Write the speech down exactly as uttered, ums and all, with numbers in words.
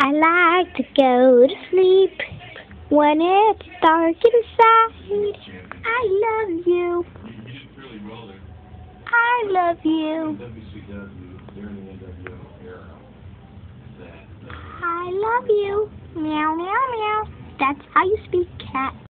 I like to go to sleep when it's dark inside. I love you. I love you. I love you. Meow, meow, meow. That's how you speak cat.